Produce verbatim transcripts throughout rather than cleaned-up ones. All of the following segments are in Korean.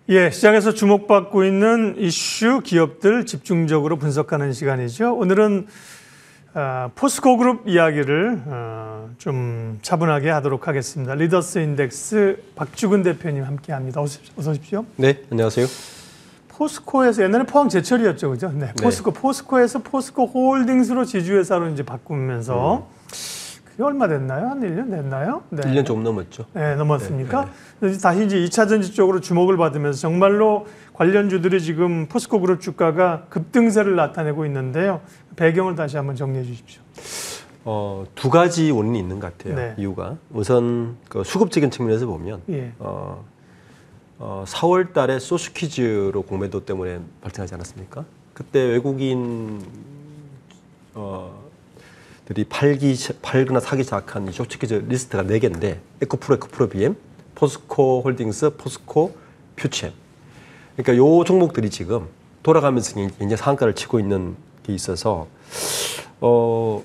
예, 시장에서 주목받고 있는 이슈 기업들 집중적으로 분석하는 시간이죠. 오늘은 어, 포스코 그룹 이야기를 어, 좀 차분하게 하도록 하겠습니다. 리더스 인덱스 박주근 대표님 함께합니다. 어서, 어서 오십시오. 네, 안녕하세요. 포스코에서 옛날에 포항제철이었죠, 그죠? 네, 포스코 네. 포스코에서 포스코 홀딩스로 지주회사로 이제 바꾸면서 음. 그게 얼마 됐나요? 한 일 년 됐나요? 네. 일 년 좀 넘었죠. 네, 넘었습니까? 네, 네. 다시 이제 이차 전지 쪽으로 주목을 받으면서 정말로 관련주들이 지금 포스코 그룹 주가가 급등세를 나타내고 있는데요. 배경을 다시 한번 정리해 주십시오. 어, 두 가지 원인이 있는 것 같아요. 네. 이유가 우선 그 수급적인 측면에서 보면 예. 어, 어, 사월 달에 소스퀴즈로 공매도 때문에 발생하지 않았습니까? 그때 외국인 어, 들이 팔기, 팔거나 사기 시작한 쇼츠퀴즈 리스트가 네 개인데 에코프로, 에코프로 비엠, 포스코 홀딩스, 포스코 퓨치엠. 그러니까 요 종목들이 지금 돌아가면서 이제 상한가를 치고 있는 게 있어서 어,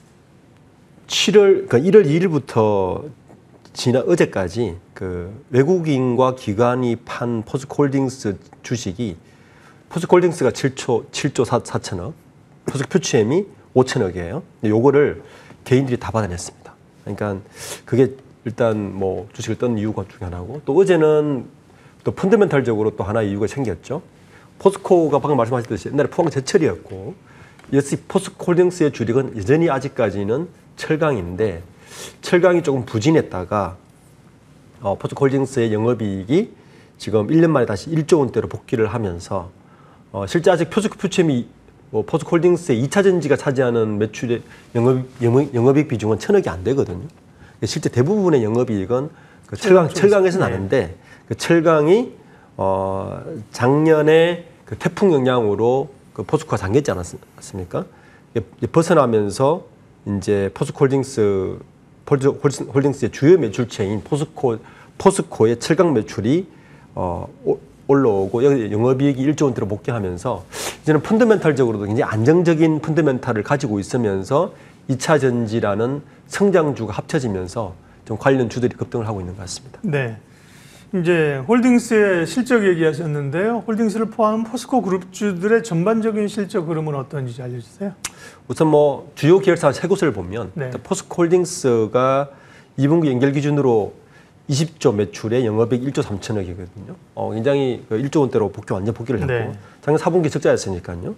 칠월, 그러니까 일월 이일부터 지난 어제까지 그 외국인과 기관이 판 포스코 홀딩스 주식이 포스코 홀딩스가 칠조 사천억, 포스코 퓨치엠이 오천억이에요. 요거를 개인들이 다 받아냈습니다. 그러니까 그게 일단 뭐 주식을 떴는 이유가 중에 하나고, 또 어제는 또 펀더멘탈적으로 또 하나의 이유가 생겼죠. 포스코가 방금 말씀하셨듯이 옛날에 포항제철이었고, 역시 포스코 홀딩스의 주력은 여전히 아직까지는 철강인데, 철강이 조금 부진했다가 어, 포스코 홀딩스의 영업이익이 지금 일 년 만에 다시 일조 원대로 복귀를 하면서 어, 실제 아직 포스코 퓨처엠이 뭐 포스코 홀딩스의 이차 전지가 차지하는 매출의 영업, 영업, 영업이익 비중은 천억이 안 되거든요. 실제 대부분의 영업이익은 그 철강, 철강에서 네. 나는데, 그 철강이 어, 작년에 그 태풍 영향으로 그 포스코가 잠겼지 않았습니까? 벗어나면서 이제 포스코 홀딩스, 홀딩스의 주요 매출체인 포스코, 포스코의 철강 매출이 어, 올라오고 여기 영업이익이 일조 원대로 복귀하면서 이제는 펀더멘탈적으로도 굉장히 안정적인 펀더멘탈을 가지고 있으면서 이차 전지라는 성장주가 합쳐지면서 좀 관련 주들이 급등을 하고 있는 것 같습니다. 네. 이제 홀딩스의 실적 얘기하셨는데요. 홀딩스를 포함한 포스코 그룹주들의 전반적인 실적 흐름은 어떤지 알려주세요. 우선 뭐 주요 계열사 세 곳을 보면 네. 포스코 홀딩스가 이 분기 연결 기준으로 이십조 매출에 영업이익 일조 삼천억이거든요. 어, 굉장히 일조 원대로 복귀, 완전 복귀를 했고, 네. 작년 사 분기 적자였으니까요.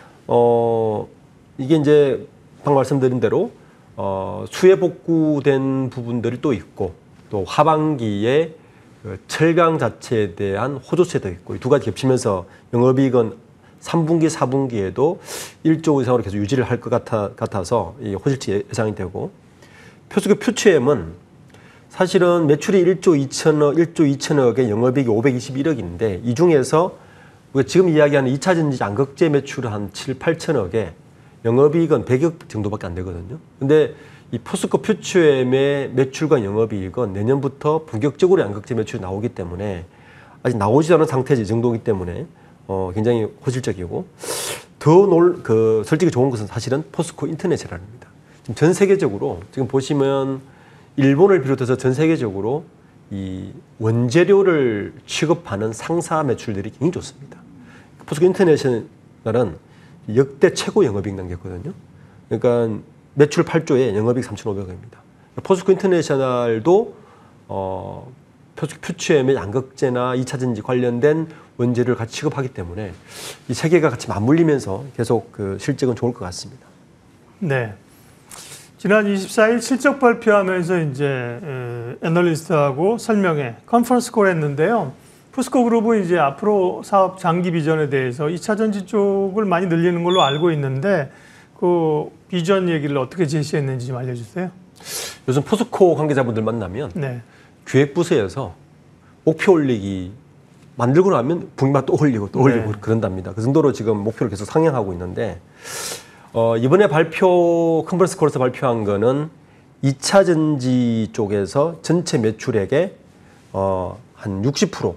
어, 이게 이제 방금 말씀드린 대로 어, 수혜 복구된 부분들이 또 있고, 또 하반기에 그 철강 자체에 대한 호조세도 있고, 이 두 가지 겹치면서 영업이익은 삼 분기, 사 분기에도 일조 이상으로 계속 유지를 할 것 같아, 같아서 이 호실치 예상이 되고, 포스코 퓨처엠은 사실은 매출이 일조 이천억, 일조 이천억에 영업이익이 오백이십일억인데, 이 중에서 우리가 지금 이야기하는 이차 전지 양극재 매출 한 칠, 팔천억에 영업이익은 백억 정도밖에 안 되거든요. 근데 이 포스코 퓨처엠의 매출과 영업이익은 내년부터 본격적으로 양극재 매출이 나오기 때문에, 아직 나오지 않은 상태지, 이 정도이기 때문에 어, 굉장히 호실적이고, 더 놀, 그, 솔직히 좋은 것은 사실은 포스코 인터내셔널입니다. 지금 전 세계적으로 지금 보시면 일본을 비롯해서 전 세계적으로 이 원재료를 취급하는 상사 매출들이 굉장히 좋습니다. 포스코 인터내셔널은 역대 최고 영업이익 남겼거든요. 그러니까 매출 팔조에 영업이익 삼천오백억입니다. 포스코 인터내셔널도 어, 포스코 퓨처엠의 양극재나 이차 전지 관련된 원재료를 같이 취급하기 때문에 이 세 개가 같이 맞물리면서 계속 그 실적은 좋을 것 같습니다. 네. 지난 이십사일 실적 발표하면서 이제 애널리스트하고 설명회, 컨퍼런스 콜 했는데요. 포스코 그룹은 이제 앞으로 사업 장기 비전에 대해서 이차 전지 쪽을 많이 늘리는 걸로 알고 있는데, 그 비전 얘기를 어떻게 제시했는지 좀 알려주세요. 요즘 포스코 관계자분들 만나면 네. 기획부서에서 목표 올리기 만들고 나면 분기마다 또 올리고 또 올리고 네. 그런답니다. 그 정도로 지금 목표를 계속 상향하고 있는데, 어, 이번에 발표, 컨퍼런스 콜에서 발표한 거는 이차 전지 쪽에서 전체 매출액의 어, 한 육십 퍼센트,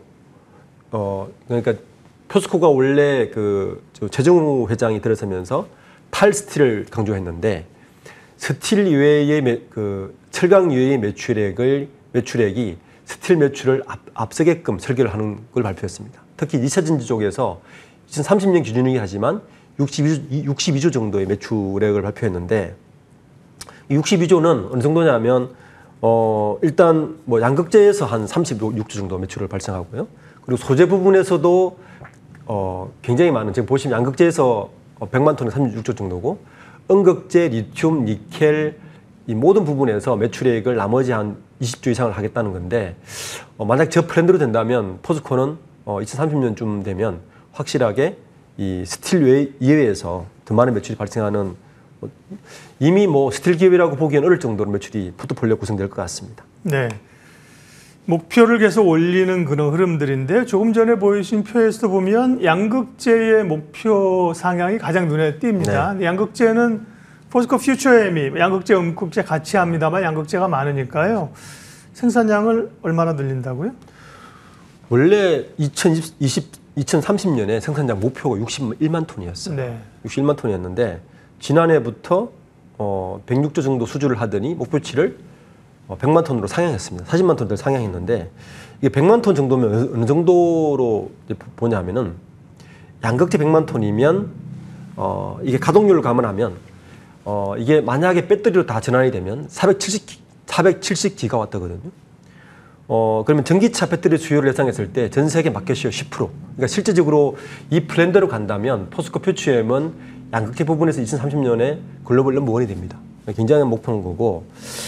어, 그러니까 포스코가 원래 그 최정우 회장이 들어서면서 탈스틸을 강조했는데, 스틸 이외의 매, 그 철강 이외의 매출액을 매출액이 스틸 매출을 앞, 앞서게끔 설계를 하는 걸 발표했습니다. 특히 이 차 전지 쪽에서 이천삼십 년 기준이긴 하지만 육십이 조 정도의 매출액을 발표했는데 이 육십이 조는 어느 정도냐면 어 일단 뭐 양극재에서 한 삼십육 조 정도 매출을 발생하고요. 그리고 소재 부분에서도 어 굉장히 많은 지금 보시면 양극재에서 백만 톤에 삼십육 조 정도고 음극재, 리튬, 니켈 이 모든 부분에서 매출액을 나머지 한 이십 조 이상을 하겠다는 건데 어 만약 저 트렌드로 된다면 포스코는 어 이천삼십 년쯤 되면 확실하게 이 스틸 외, 이외에서 더 많은 매출이 발생하는 이미 뭐 스틸 기업이라고 보기엔 어려울 정도로 매출이 포트폴리오 구성될 것 같습니다. 네. 목표를 계속 올리는 그런 흐름들인데 조금 전에 보이신 표에서 보면 양극재의 목표 상향이 가장 눈에 띕니다. 네. 양극재는 포스코 퓨처엠이 양극재, 음극재 같이 합니다만 양극재가 많으니까요. 생산량을 얼마나 늘린다고요? 원래 이천삼십 년에 생산량 목표가 육십일만 톤이었어요. 네. 육십일만 톤이었는데 지난해부터 어 백육 조 정도 수주를 하더니 목표치를 어 백만 톤으로 상향했습니다. 사십만 톤을 상향했는데 이게 백만 톤 정도면 어느 정도로 보냐면은 양극재 백만 톤이면 어 이게 가동률을 감안하면 어 이게 만약에 배터리로 다 전환이 되면 사백칠십 기가와트거든요. 어 그러면 전기차 배터리 수요를 예상했을 때 전 세계 마켓시어 십 퍼센트. 그러니까 실질적으로 이 플랜대로 간다면 포스코 퓨처엠은 양극재 부분에서 이천삼십 년에 글로벌 넘버원이 됩니다. 굉장한 목표인 거고,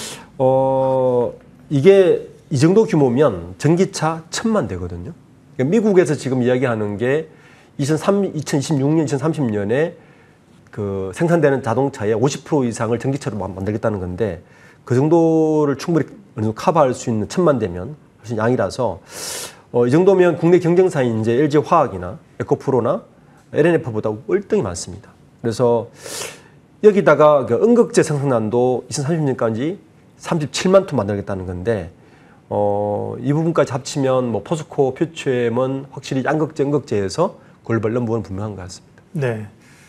어 이게 이 정도 규모면 전기차 천만 대거든요. 그러니까 미국에서 지금 이야기하는 게 이천이십육 년, 이천삼십 년에 그 생산되는 자동차의 오십 퍼센트 이상을 전기차로 만들겠다는 건데 그 정도를 충분히 어느 정도 커버할 수 있는 천만 대면 훨씬 양이라서 어, 이 정도면 국내 경쟁사인 이제 엘지화학이나 에코프로나 엘엔에프보다 월등히 많습니다. 그래서 여기다가 그 음극재 생산량도 이천삼십 년까지 삼십칠만 톤 만들겠다는 건데 어, 이 부분까지 합치면 뭐 포스코 퓨처엠은 확실히 양극재, 음극재에서 글로벌 넘버원 분명한 것 같습니다. 네.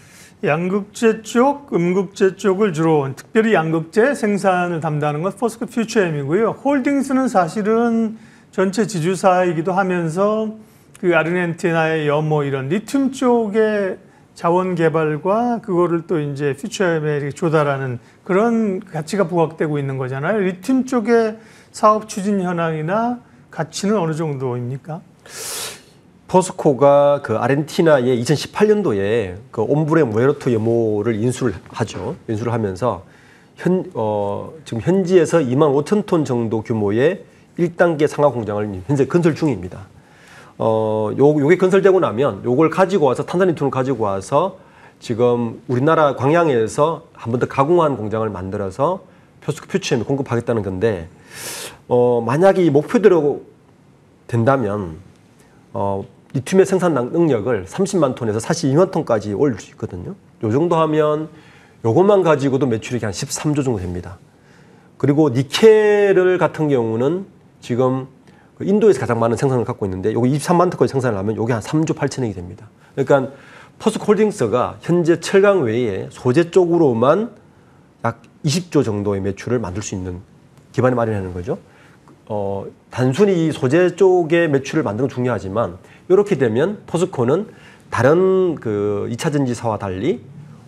양극재 쪽, 음극재 쪽을 주로 특별히 양극재 생산을 담당하는 건 포스코 퓨처엠이고요. 홀딩스는 사실은 전체 지주사이기도 하면서 그 아르헨티나의 염호 이런 리튬 쪽의 자원 개발과 그거를 또 이제 퓨처엠에 조달하는 그런 가치가 부각되고 있는 거잖아요. 리튬 쪽의 사업 추진 현황이나 가치는 어느 정도입니까? 포스코가 그 아르헨티나의 이천십팔 년도에 그 옴브레 무에르토 염호를 인수를 하죠. 인수를 하면서 현, 어, 지금 현지에서 이만 오천 톤 정도 규모의 일 단계 상하 공장을 현재 건설 중입니다. 어, 요, 요게 건설되고 나면 요걸 가지고 와서 탄산리튬을 가지고 와서 지금 우리나라 광양에서 한 번 더 가공한 공장을 만들어서 포스코 퓨처엠에 공급하겠다는 건데, 어, 만약에 이 목표대로 된다면, 어, 리튬의 생산 능력을 삼십만 톤에서 사십이만 톤까지 올릴 수 있거든요. 요 정도 하면 요것만 가지고도 매출액이 한 십삼 조 정도 됩니다. 그리고 니켈을 같은 경우는 지금 인도에서 가장 많은 생산을 갖고 있는데 요거 이십삼만 톤까지 생산을 하면 요게 한 삼 조 팔천억이 됩니다. 그러니까 포스코 홀딩스가 현재 철강 외에 소재 쪽으로만 약 이십 조 정도의 매출을 만들 수 있는 기반을 마련하는 거죠. 어, 단순히 이 소재 쪽의 매출을 만드는 건 중요하지만 이렇게 되면 포스코는 다른 그 이 차 전지사와 달리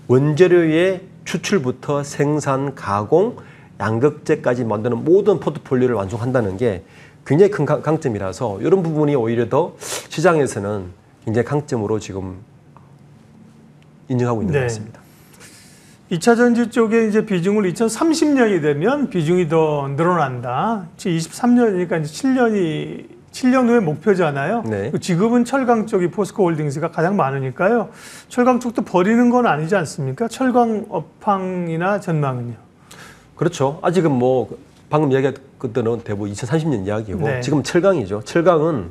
원재료의 추출부터 생산, 가공, 양극재까지 만드는 모든 포트폴리오를 완성한다는 게 굉장히 큰 강점이라서 이런 부분이 오히려 더 시장에서는 굉장히 강점으로 지금 인정하고 있는 네. 것 같습니다. 이 차 전지 쪽에 이제 비중을 이천삼십 년이 되면 비중이 더 늘어난다. 이십삼 년이니까 이제 칠 년이 칠 년 후의 목표잖아요. 네. 지금은 철강 쪽이 포스코 홀딩스가 가장 많으니까요. 철강 쪽도 버리는 건 아니지 않습니까? 철강 업황이나 전망은요? 그렇죠. 아직은 뭐 방금 이야기했던 것들은 대부분 이천삼십 년 이야기고 네. 지금 철강이죠. 철강은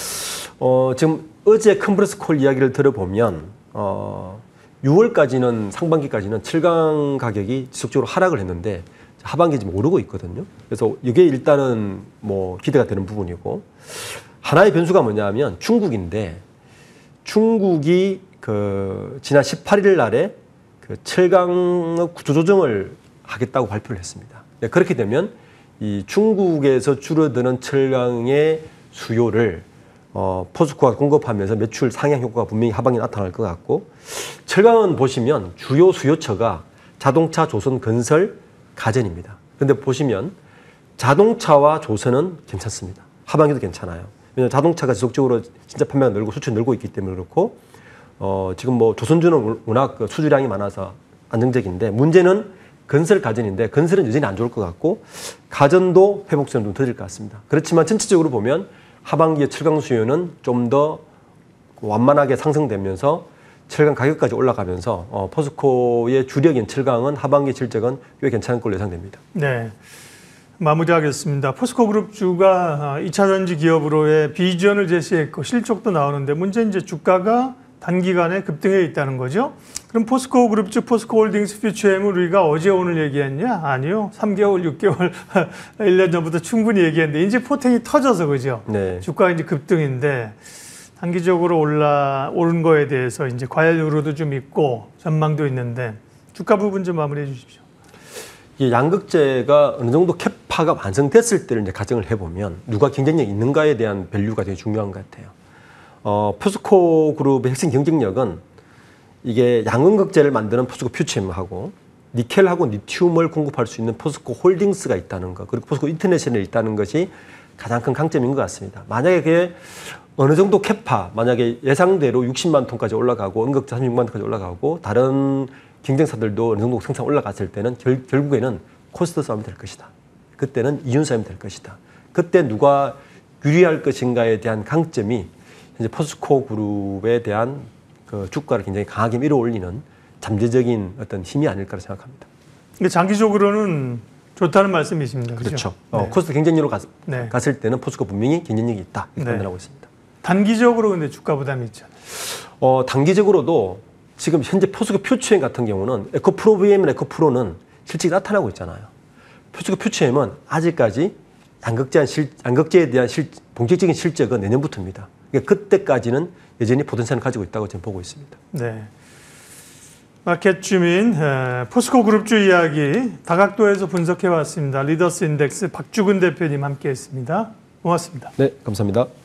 어, 지금 어제 컴프레스콜 이야기를 들어보면 어, 유월까지는 상반기까지는 철강 가격이 지속적으로 하락을 했는데 하반기에 지금 오르고 있거든요. 그래서 이게 일단은 뭐 기대가 되는 부분이고 하나의 변수가 뭐냐면 중국인데 중국이 그 지난 십팔 일 날에 그 철강 구조조정을 하겠다고 발표를 했습니다. 그렇게 되면 이 중국에서 줄어드는 철강의 수요를 어, 포스코가 공급하면서 매출 상향 효과가 분명히 하반기에 나타날 것 같고, 철강은 보시면 주요 수요처가 자동차, 조선, 건설, 가전입니다. 그런데 보시면 자동차와 조선은 괜찮습니다. 하반기도 괜찮아요. 왜냐하면 자동차가 지속적으로 진짜 판매가 늘고 수출이 늘고 있기 때문에 그렇고, 어, 지금 뭐 조선주는 워낙 그 수주량이 많아서 안정적인데, 문제는 건설, 가전인데 건설은 여전히 안 좋을 것 같고 가전도 회복세는 좀 더딜 것 같습니다. 그렇지만 전체적으로 보면 하반기에 철강 수요는 좀 더 완만하게 상승되면서 철강 가격까지 올라가면서 어, 포스코의 주력인 철강은 하반기 실적은 꽤 괜찮은 걸로 예상됩니다. 네, 마무리하겠습니다. 포스코 그룹주가 이 차 전지 기업으로의 비전을 제시했고 실적도 나오는데, 문제는 이제 주가가 단기간에 급등해 있다는 거죠. 그럼 포스코 그룹주 포스코홀딩스 퓨처엠을 우리가 어제 오늘 얘기했냐? 아니요. 삼 개월, 육 개월, 일 년 전부터 충분히 얘기했는데 이제 포텐이 터져서 그죠? 네. 주가가 이제 급등인데 단기적으로 올라 오른 거에 대해서 이제 과열 요로도 좀 있고 전망도 있는데 주가 부분 좀 마무리해 주십시오. 이 양극재가 어느 정도 캐파가 완성됐을 때를 이제 가정을 해보면 누가 경쟁력 있는가에 대한 밸류가 되게 중요한 것 같아요. 어, 포스코 그룹의 핵심 경쟁력은 이게 양극재를 만드는 포스코 퓨처엠하고 니켈하고 리튬을 공급할 수 있는 포스코 홀딩스가 있다는 것, 그리고 포스코 인터내셔널이 있다는 것이 가장 큰 강점인 것 같습니다. 만약에 그게 어느 정도 캐파, 만약에 예상대로 육십만 톤까지 올라가고 은극재 삼십육만 톤까지 올라가고 다른 경쟁사들도 어느 정도 생산 올라갔을 때는 결, 결국에는 코스트 싸움이 될 것이다. 그때는 이윤 싸움이 될 것이다. 그때 누가 유리할 것인가에 대한 강점이 이제 포스코 그룹에 대한 그 주가를 굉장히 강하게 밀어올리는 잠재적인 어떤 힘이 아닐까 생각합니다. 근데 장기적으로는 좋다는 말씀이십니다. 그렇죠. 그렇죠? 어, 네. 코스트 경쟁력으로 갔, 네. 갔을 때는 포스코 분명히 경쟁력이 있다 이렇게 네. 판단하고 있습니다. 단기적으로 근데 주가 부담이 있잖아요. 어, 단기적으로도 지금 현재 포스코 퓨처엠 같은 경우는 에코프로 브이엠, 에코프로는 실적이 나타나고 있잖아요. 포스코 퓨처엠은 아직까지 양극재한 실, 양극재에 대한 실, 본격적인 실적은 내년부터입니다. 그러니까 그때까지는 여전히 포텐셜을 가지고 있다고 저는 보고 있습니다. 네. 마켓 주민 포스코 그룹주 이야기 다각도에서 분석해 왔습니다. 리더스 인덱스 박주근 대표님 함께했습니다. 고맙습니다. 네, 감사합니다.